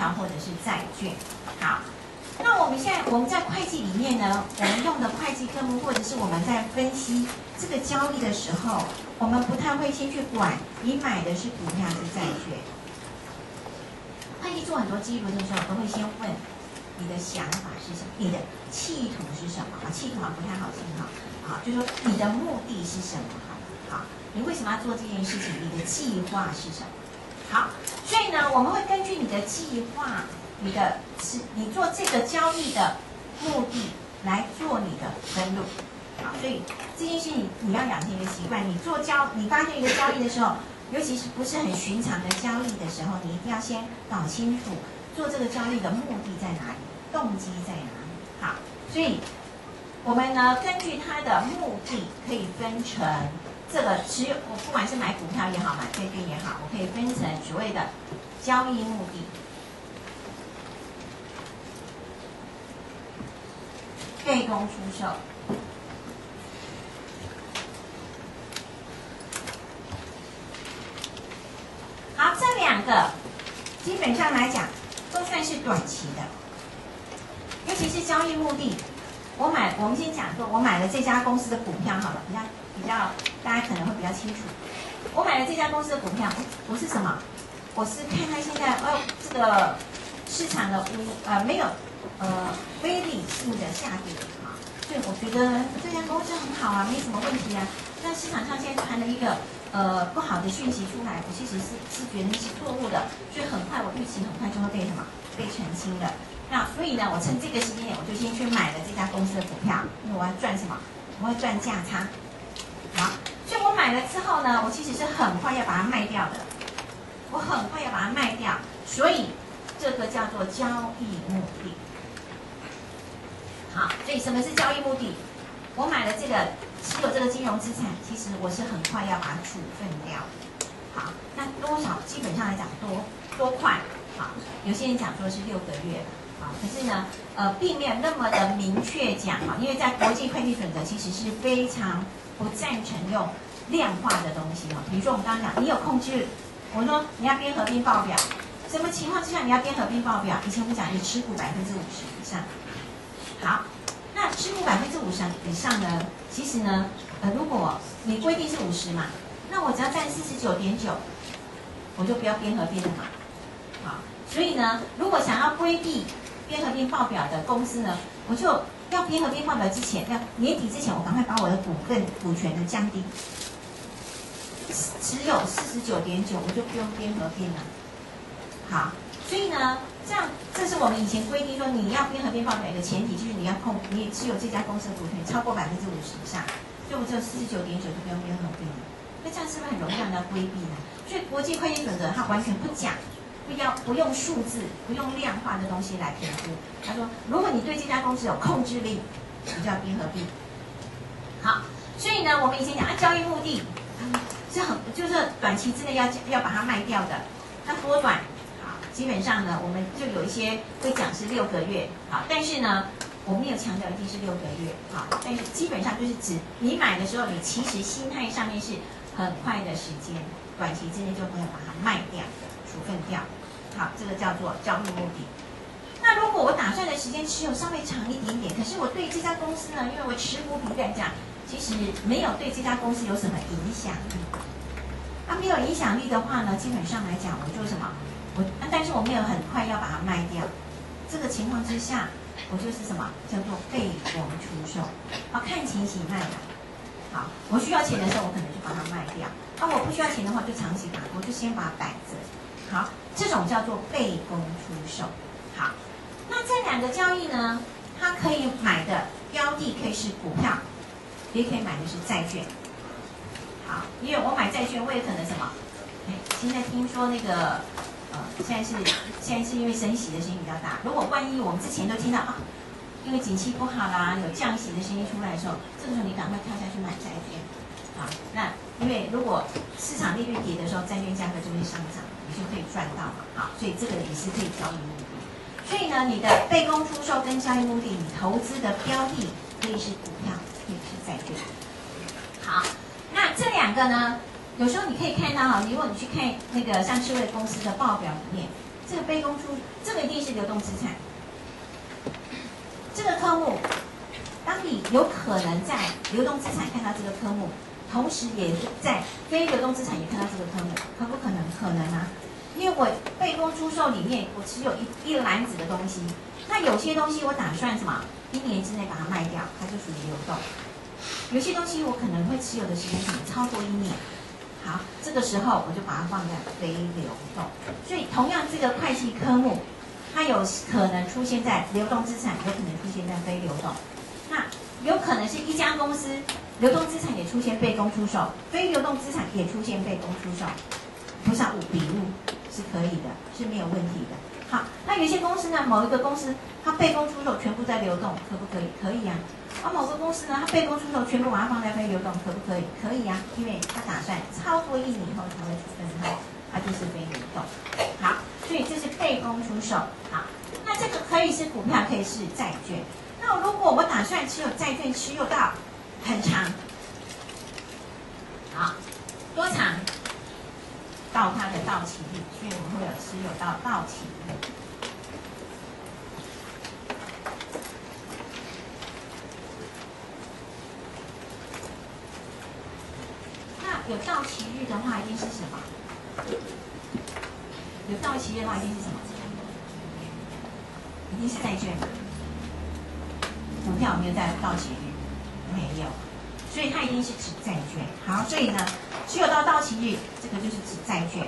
票或者是债券。好，那我们在会计里面呢，我们用的会计科目，或者是我们在分析这个交易的时候，我们不太会先去管你买的是股票还是债券。会计做很多记录的时候，都会先问你的想法是什么，你的企图是什么？企图好像不太好听哈。好，就说你的目的是什么？好，你为什么要做这件事情？你的计划是什么？好，所以呢，我们会根据你的计划，你做这个交易的目的来做你的分录。好，所以这件事情你要养成一个习惯，你发现一个交易的时候，尤其是不是很寻常的交易的时候，你一定要先搞清楚做这个交易的目的在哪里，动机在哪里。好，所以我们呢，根据它的目的可以分成这个我不管是买股票也好，买债券也好，我可以分成所谓的交易目的、被动出售。好，这两个基本上来讲都算是短期的，尤其是交易目的。我们先讲说，我买了这家公司的股票好了，比较大家可能会比较清楚。我买了这家公司的股票，我是什么？我是看它现在这个市场的没有非理性的下跌啊，所以我觉得这家公司很好啊，没什么问题啊。但市场上现在传了一个不好的讯息出来，我其实是觉得是错误的，所以很快我预期很快就会被澄清的。那所以呢，我趁这个时间点，我就先去买了这家公司的股票，因为我要赚什么？我要赚价差。好，所以我买了之后呢，我其实是很快要把它卖掉的。我很快要把它卖掉，所以这个叫做交易目的。好，所以什么是交易目的？我买了这个持有这个金融资产，其实我是很快要把它处分掉。好，那多少？基本上来讲多快？好，有些人讲说是6个月。好，可是呢，并没有那么的明确讲啊，因为在国际会计准则其实是非常不赞成用量化的东西哦。比如说我们刚刚讲，你有控制，我说你要编合并报表，什么情况之下你要编合并报表？以前我们讲你持股50%以上。好，那持股50%以上呢，其实呢，如果你规定是50嘛，那我只要占49.9，我就不要编合并了嘛。好，所以呢，如果想要规避编合并报表的公司呢，我就要编合并报表之前，要年底之前，我赶快把我的股权的降低，只有49.9，我就不用编合并了。好，所以呢，这是我们以前规定说，你要编合并报表的前提，就是你持有这家公司的股权超过50%以上，所以我只有49.9就不用编合并了。那这样是不是很容易让人家规避呢？所以国际会计准则它完全不讲。不用数字，不用量化的东西来评估。他说，如果你对这家公司有控制力，你就要编合并。好，所以呢，我们以前讲交易目的就是短期之内要把它卖掉的。那多短？好，基本上呢，我们就有一些会讲是6个月。好，但是呢，我没有强调一定是6个月。好，但是基本上就是指你买的时候，你其实心态上面是很快的时间，短期之内就会把它卖掉。处分掉，好，这个叫做交易目的。那如果我打算的时间持有稍微长一点点，可是我对这家公司呢，因为我持股比来讲，其实没有对这家公司有什么影响力。没有影响力的话呢，基本上来讲，我就什么，但是我没有很快要把它卖掉。这个情况之下，我就是什么叫做被动出售。好，看情形卖的。好，我需要钱的时候，我可能就把它卖掉。我不需要钱的话，就长期把，我就先把它摆着。好，这种叫做被动出售。好，那这两个交易呢，它可以买的标的可以是股票，也可以买的是债券。好，因为我买债券，我也可能什么？现在听说那个现在是因为升息的声音比较大。如果万一我们之前都听到因为景气不好啦，有降息的声音出来的时候，这个时候你赶快跳下去买债券。好，那因为如果市场利率跌的时候，债券价格就会上涨，你就可以赚到嘛。好，所以这个也是可以交易目的。所以呢，你的被动出售跟交易目的，你投资的标的可以是股票，可以是债券。好，那这两个呢，有时候你可以看到如果你去看那个像智慧公司的报表里面， 这个备公出，这个一定是流动资产。这个科目，当你有可能在流动资产看到这个科目，同时也在非流动资产也看到这个科目，可不可能？可能啊，因为我备公出售里面我持有一篮子的东西，那有些东西我打算什么？1年之内把它卖掉，它就属于流动。有些东西我可能会持有的时间可能超过1年，好，这个时候我就把它放在非流动。所以同样这个会计科目，它有可能出现在流动资产，有可能出现在非流动。那有可能是一家公司流动资产也出现备公出售，非流动资产也出现备公出售，不上笔录是可以的，是没有问题的。好，那有一些公司呢，某一个公司它备公出售全部在流动，可不可以？可以啊。而某个公司呢，它备公出售全部把它放在非流动，可不可以？可以啊，因为它打算超过1年以后才会处分它，它就是非流动。好，所以这是备公出售。好，那这个可以是股票，可以是债券。那如果我打算持有债券持有到很长，好，多长？到它的到期日，所以我们会有持有到到期日。那有到期日的话，一定是什么？有到期日的话，一定是什么？一定是债券嘛？股票有没有在到期日？没有，所以它一定是指债券。好，所以呢，持有到到期日，这个就是指债券。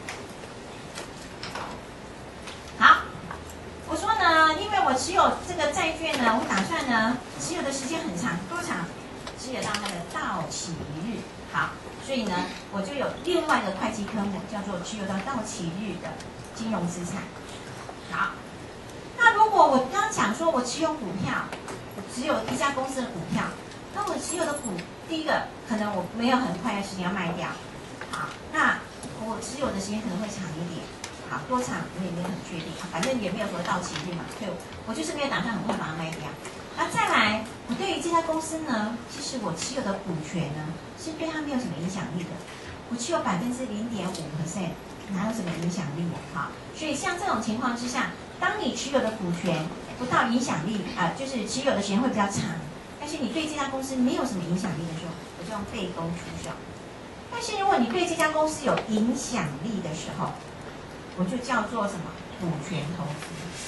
好，我说呢，因为我持有这个债券呢，我打算呢持有的时间很长，多长？持有到它的到期日。好，所以呢，我就有另外一个会计科目叫做持有到到期日的金融资产。好，那如果我刚讲说我持有股票，我持有一家公司的股票，那我持有的股，第一个可能我没有很快的时间要卖掉，好，那我持有的时间可能会长一点，好，多长我也没有很确定，反正也没有说到期日嘛，所以我就是没有打算很快把它卖掉。那再来，我对于这家公司呢，其实我持有的股权呢，是对它没有什么影响力的，我持有0.5%，哪有什么影响力啊？所以像这种情况之下，当你持有的股权不到影响力就是持有的时间会比较长，但是你对这家公司没有什么影响力的时候，我就用备公出售。但是如果你对这家公司有影响力的时候，我就叫做什么？股权投资。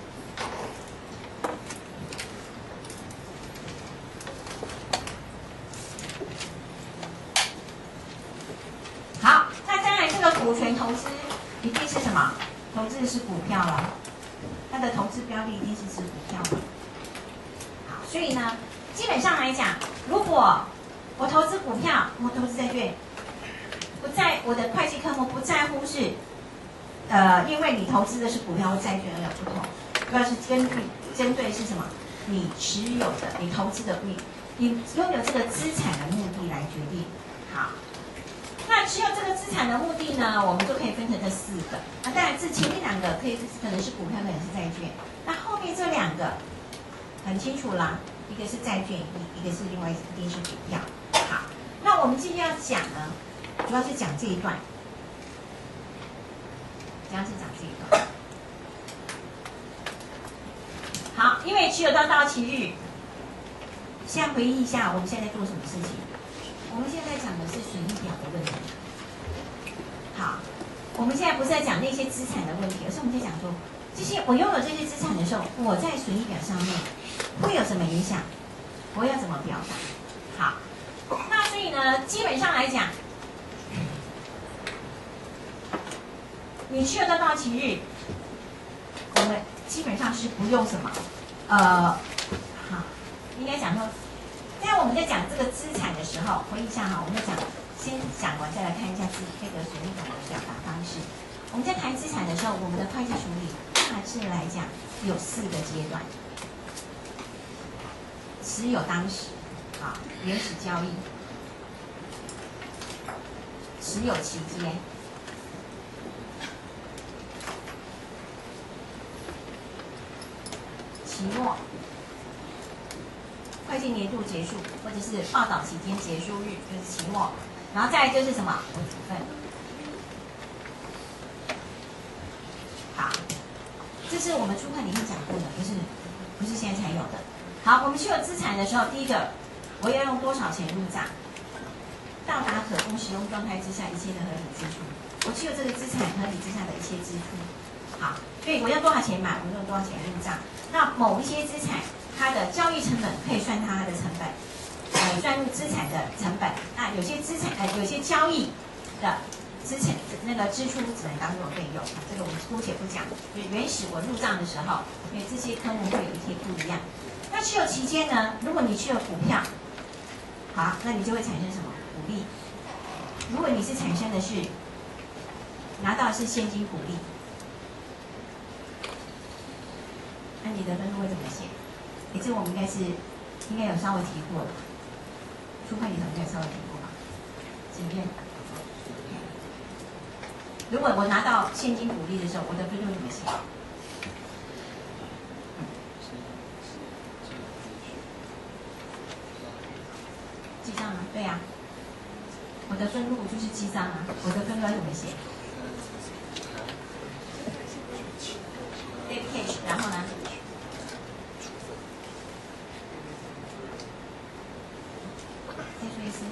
好，那当然这个股权投资一定是什么？投资是股票了，它的投资标的一定是指股票了。好，所以呢，基本上来讲，如果我投资股票，我投资债券，不在我的会计科目不在乎是，因为你投资的是股票或债券而有不同，主要是针对是什么？你持有的、你投资的、你拥有这个资产的目的来决定。好。那持有这个资产的目的呢，我们就可以分成这4个。当然，这前面2个可能是股票，可能是债券。那后面这2个很清楚啦，一个是债券，一个是另外一定是股票。好，那我们今天要讲呢，主要是讲这一段，主要是讲这一段。好，因为持有到期日，先回忆一下我们现在做什么事情。我们现在讲的是损益表的问题。好，我们现在不是在讲那些资产的问题，而是我们在讲说，这些我拥有这些资产的时候，我在损益表上面会有什么影响？我要怎么表达？好，那所以呢，基本上来讲，你持有到期日，我们基本上是不用什么，好，应该讲说。在我们在讲这个资产的时候，回忆一下哈，我们先讲完，再来看一下这个损益表的表达方式。我们在谈资产的时候，我们的会计处理大致来讲有4个阶段：持有当时，原始交易；持有期间；期末。会计年度结束，或者是报道期间结束日，就是期末，然后再来就是什么？处分。 这是我们初会里面讲过的，不是现在才有的。好，我们持有资产的时候，第一个我要用多少钱入账，到达可供使用状态之下一切的合理支出。我持有这个资产合理之下的一切支出。好，所以我要多少钱买，我用多少钱入账。那某一些资产，它的交易成本可以算它的成本，算入资产的成本。那有些资产，有些交易的资产那个支出只能当做费用，这个我们姑且不讲。就原始我入账的时候，因为这些科目会有一些不一样。那持有期间呢，如果你持有股票，好，那你就会产生什么股利？如果你是产生的是拿到的是现金股利，那你的分数会怎么写？这个我们应该有稍微提过的，初会里头应该有稍微提过吧？请便。如果我拿到现金股利的时候，我的分数怎么写？记账啊，对呀、我的分录就是记账啊，我的分录要怎么写 ？Debit cash， 然后呢？再说一次，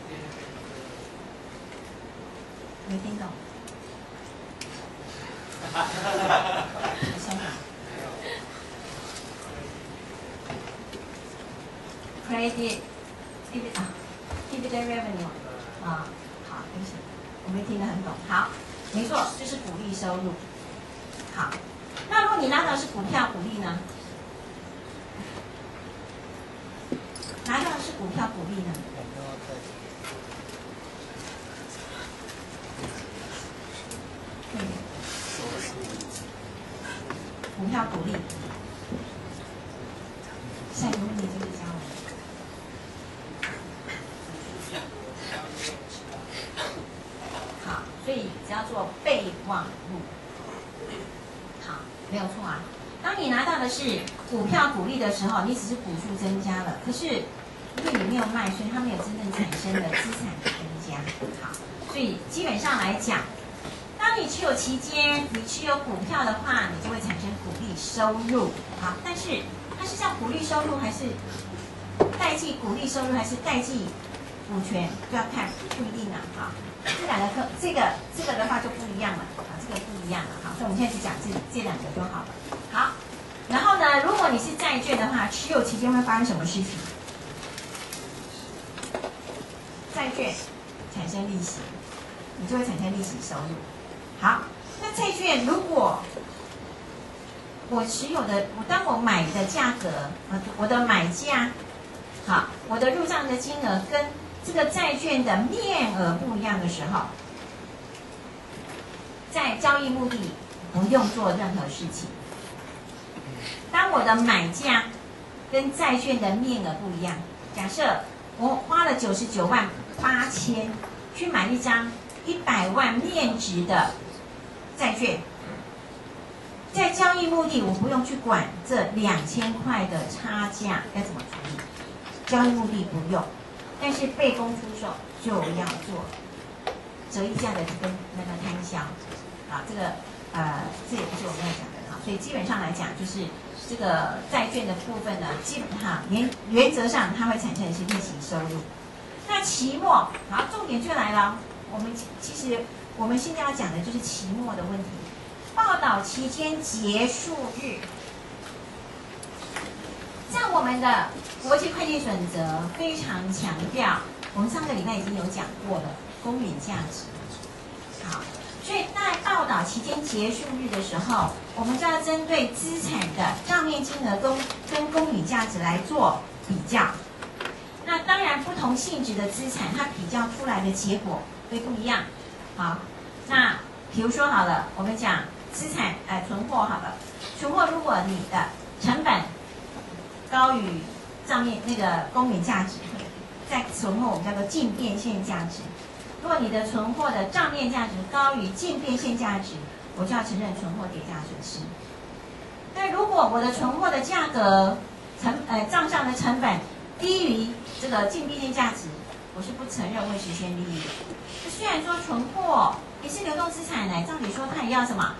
没听懂。Credit dividend revenue 啊，好，对不起，我没听得很懂。好，没错，就是股利收入。好，那如果你拿到的是股票股利呢？拿到的是股票股利呢？股票股利，下一个问题就是教我。好，所以只要做备忘录。好，没有错啊。当你拿到的是股票股利的时候，你只是股数增加了，可是因为你没有卖，所以它没有真正产生的资产的增加。好，所以基本上来讲，当你持有期间，你持有股票的话，你就会产生股利收入。好，但是它是叫股利收入，还是代记股利收入，还是代记股权，就要看，不一定啊。好，这两个这个的话就不一样了。啊，这个不一样了。好，所以我们现在只讲这两个就好了。好，然后呢，如果你是债券的话，持有期间会发生什么事情？债券产生利息，你就会产生利息收入。好，那债券如果我持有的，当我买的价格，我的买价，好，我的入账的金额跟这个债券的面额不一样的时候，在交易目的不用做任何事情。当我的买价跟债券的面额不一样，假设我花了998000去买一张100万面值的债券，在交易目的我不用去管这2000块的差价该怎么处理，交易目的不用，但是被公出售就要做折溢价的跟那个摊销，啊，这也不是我们要讲的哈，所以基本上来讲就是这个债券的部分呢，基本上原则上它会产生的是利息收入。那期末，好，重点就来了，其实我们现在要讲的就是期末的问题。报道期间结束日，在我们的国际会计准则非常强调，我们上个礼拜已经有讲过了，公允价值。好，所以在报道期间结束日的时候，我们就要针对资产的账面金额跟公允价值来做比较。那当然，不同性质的资产，它比较出来的结果会不一样。好，那比如说好了，我们讲资产，存货好了，存货如果你的成本高于账面那个公允价值，在存货我们叫做净变现价值。如果你的存货的账面价值高于净变现价值，我就要承认存货跌价损失。那如果我的存货的价格账上的成本低于这个净变现价值，我是不承认未实现利益的。虽然说存货也是流动资产呢，照理说它也要什么，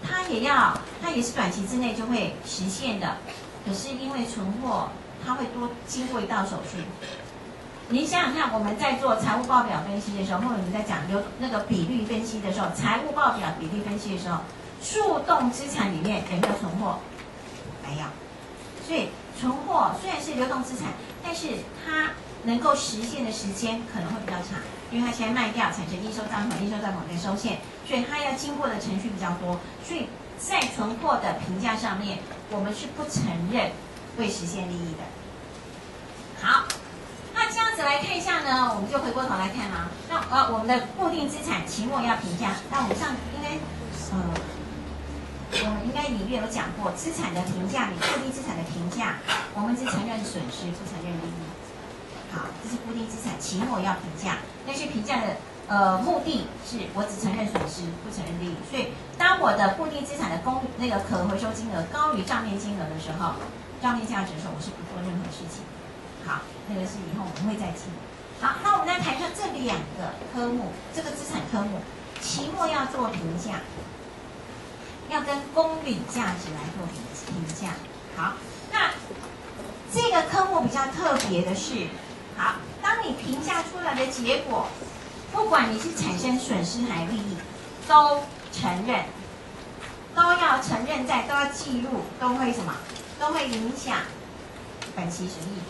它也是短期之内就会实现的，可是因为存货它会多经过一道手续。您想想看，我们在做财务报表分析的时候，或者我们在讲那个比率分析的时候，财务报表比率分析的时候，速动资产里面有没有存货？没有。所以存货虽然是流动资产，但是它能够实现的时间可能会比较长，因为它现在卖掉产生应收账款，应收账款再收现，所以它要经过的程序比较多。所以在存货的评价上面，我们是不承认未实现利益的。好，那这样子来看一下呢，我们就回过头来看啦。那我们的固定资产期末要评价，那我们上应该我们应该里面有讲过，资产的评价里，固定资产的评价，我们只承认损失，不承认利益。好，这是固定资产期末要评价，但是评价的目的是我只承认损失，不承认利益。所以当我的固定资产的那个可回收金额高于账面金额的时候，账面价值的时候，我是不做任何事情。好，那个是以后我们会再提。好，那我们来谈谈这两个科目，这个资产科目期末要做评价。要跟公允价值来做评价。好，那这个科目比较特别的是，好，当你评价出来的结果，不管你是产生损失还是利益，都承认，都要承认在，都要记录，都会什么？都会影响本期损益。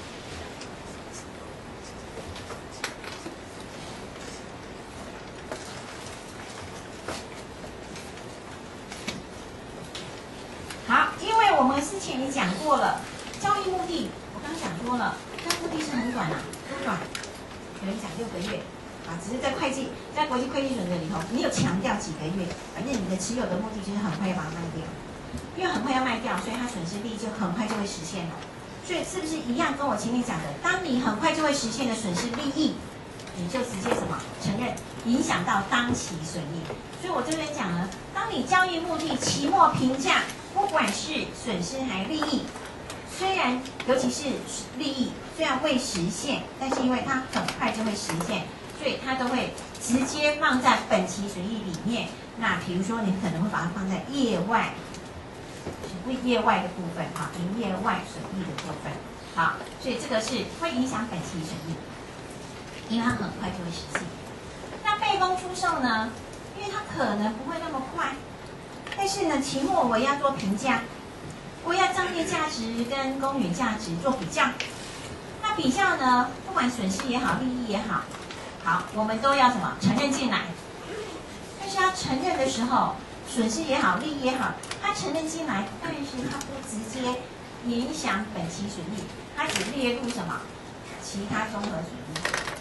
好，因为我们之前也讲过了，交易目的我刚讲过了，交易目的是很短啊，多短？有人讲6个月，啊，只是在国际会计准则里头，没有强调几个月，反正你的持有的目的就是很快要把它卖掉，因为很快要卖掉，所以它损失利益就很快就会实现了。所以是不是一样跟我前面讲的，当你很快就会实现的损失利益，你就直接什么承认，影响到当期损益。所以我这边讲了，当你交易目的期末评价。不管是损失还利益，虽然尤其是利益虽然未实现，但是因为它很快就会实现，所以它都会直接放在本期损益里面。那比如说你可能会把它放在业外，业外的部分哈，营业外损益的部分。好，所以这个是会影响本期损益，因为它很快就会实现。那被公出售呢？因为它可能不会那么快。但是呢，期末我要做评价，我要账面价值跟公允价值做比较。那比较呢，不管损失也好，利益也好，好，我们都要什么承认进来。但是要承认的时候，损失也好，利益也好，它承认进来，但是它不直接影响本期损益，它只列入什么其他综合损益。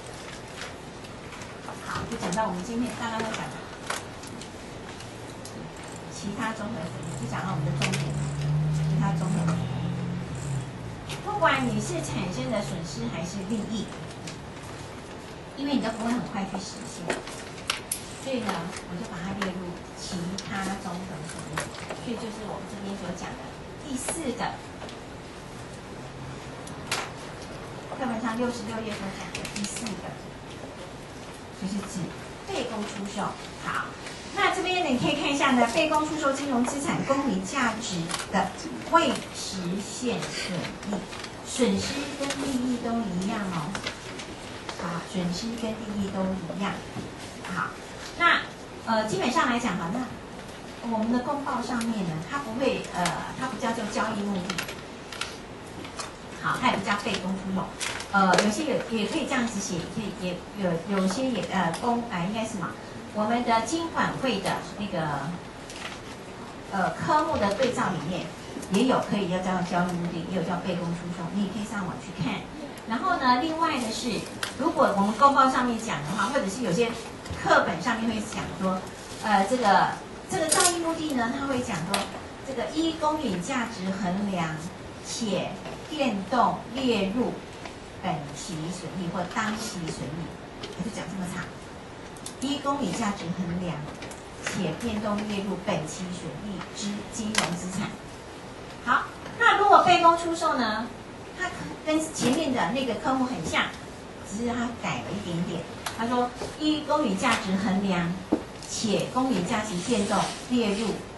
好，就讲到我们今天刚刚在讲的。其他综合损益就讲到我们的重点，其他综合损益，不管你是产生的损失还是利益，因为你都不会很快去实现，所以呢，我就把它列入其他综合损益。所以就是我们这边所讲的第4个，课本上66页所讲的第4个，就是指被公出售。好。那这边你可以看一下呢，被公出售金融资产公允价值的未实现损益，损失跟利益都一样哦。好，损失跟利益都一样。好，那基本上来讲哈，那我们的公报上面呢，它不会它不叫做交易目的，好，它也不叫被公出售。有些也可以这样子写，也有些也应该是什么？我们的金管会的那个科目的对照里面也有可以要叫交易目的，也有叫被公出售，你也可以上网去看。然后呢，另外的是，如果我们公报上面讲的话，或者是有些课本上面会讲说，这个交易目的呢，它会讲说，这个依公允价值衡量且变动列入本期损益或当期损益，它就讲这么长。依公允价值衡量，且变动列入本期损益之金融资产。好，那如果被公出售呢？它跟前面的那个科目很像，只是它改了一点点。他说，依公允价值衡量，且公允价值变动列入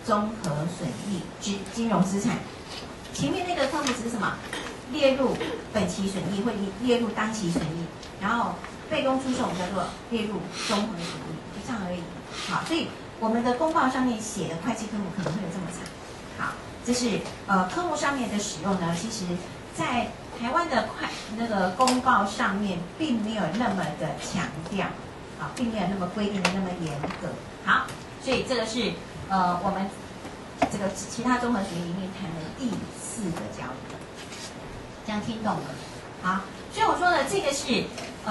综合损益之金融资产。前面那个科目只是什么？列入本期损益或列入当期损益，然后被动出售我们叫做列入综合损益，就这样而已。好，所以我们的公报上面写的会计科目可能会有这么长。好，这是科目上面的使用呢，其实在台湾的那个公报上面并没有那么的强调，啊，并没有那么规定的那么严格。好，所以这个是我们这个其他综合学里面谈的第4个交易，这样听懂了？好，所以我说呢，这个是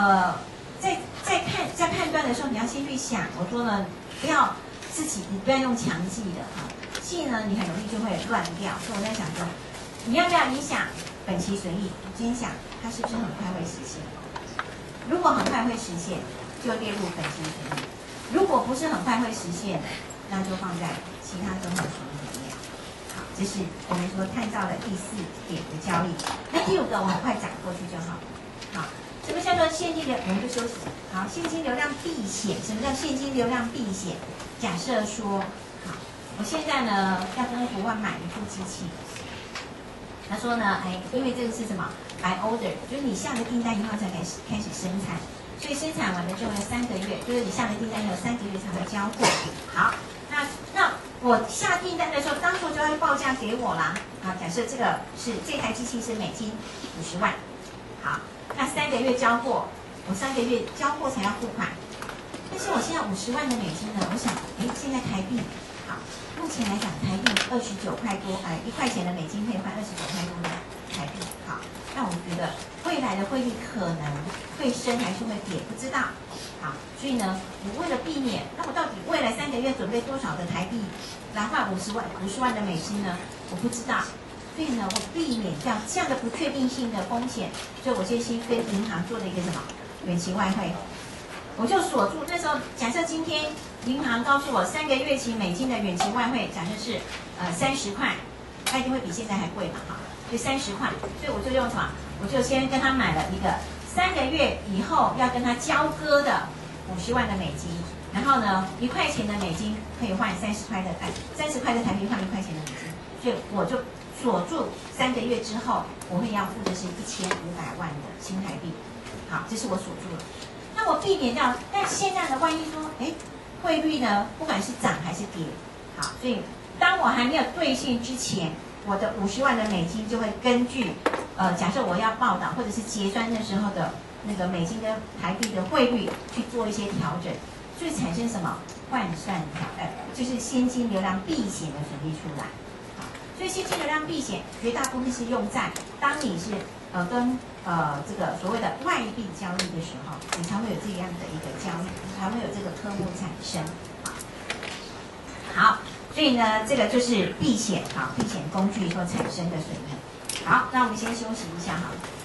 在判断的时候，你要先去想。我说呢，不要你不要用强记的哈，记呢你很容易就会乱掉。所以我在想说，你要不要影响本期损益？你先想它是不是很快会实现？如果很快会实现，就列入本期损益；如果不是很快会实现，那就放在其他综合损益里面。好，这是我们说看到的第4点的交易。那第5个我很快讲过去就好。好，什么叫做现金流？我们就休息。好，现金流量避险。什么叫现金流量避险？假设说，好，我现在呢要跟国外买一部机器。他说呢，因为这个是什么 ？by order， 就是你下的订单以后才开始生产，所以生产完了之后呢，3个月，就是你下的订单有3个月才会交货。好，那我下订单的时候，当初就要报价给我啦。好，假设这台机器是美金50万，好，那3个月交货，我3个月交货才要付款。但是我现在50万的美金呢，我想，现在台币，好。目前来讲，台币29块多，1块钱的美金可以换29块多的台币。好，那我觉得未来的汇率可能会升还是会跌，不知道。好，所以呢，我为了避免，那我到底未来3个月准备多少的台币来换50万的美金呢？我不知道。所以呢，我避免掉这样的不确定性的风险，所以我先跟银行做了一个什么远期外汇。我就锁住，那时候假设今天银行告诉我3个月期美金的远期外汇，假设是30块，它一定会比现在还贵嘛，哈，所以30块，所以我就用什么？我就先跟他买了一个3个月以后要跟他交割的50万的美金，然后呢1块钱的美金可以换30块的台币换1块钱的美金，所以我就锁住3个月之后我会要付的是1500万的新台币，好，这是我锁住了。那我避免掉，但现在呢，万一说，汇率呢，不管是涨还是跌，好，所以当我还没有兑现之前，我的50万的美金就会根据，假设我要报道或者是结算那时候的那个美金跟台币的汇率去做一些调整，所以产生什么换算就是现金流量避险的损益出来，好，所以现金流量避险绝大部分是用在当你是跟这个所谓的外币交易的时候，你才会有这样的一个交易，才会有这个科目产生。好，所以呢，这个就是避险，好，避险工具所产生的损益。好，那我们先休息一下哈。